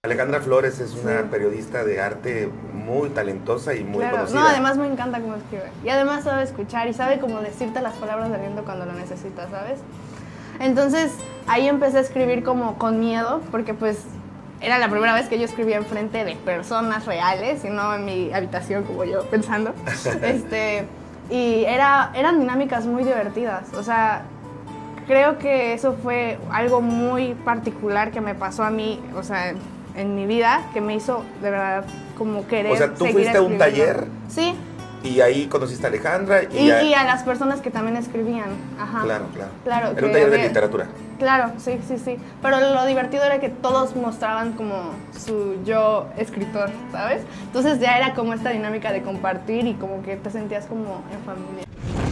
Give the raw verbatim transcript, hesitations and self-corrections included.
Alejandra Flores es una Sí. periodista de arte muy talentosa y muy Claro, conocida. no, además me encanta cómo escribe. Y además sabe escuchar y sabe cómo decirte las palabras de aliento cuando lo necesitas, ¿sabes? Entonces ahí empecé a escribir como con miedo, porque pues era la primera vez que yo escribía enfrente de personas reales y no en mi habitación como yo pensando. este, y era, eran dinámicas muy divertidas, o sea, creo que eso fue algo muy particular que me pasó a mí, o sea, en mi vida, que me hizo de verdad como querer O sea, tú seguir fuiste a un escribiendo. taller Sí, y ahí conociste a Alejandra y, y, a- y a las personas que también escribían. Ajá. Claro, claro. Claro, Era que un taller de había- literatura. Claro, sí, sí, sí. Pero lo divertido era que todos mostraban como su yo escritor, ¿sabes? Entonces ya era como esta dinámica de compartir y como que te sentías como en familia.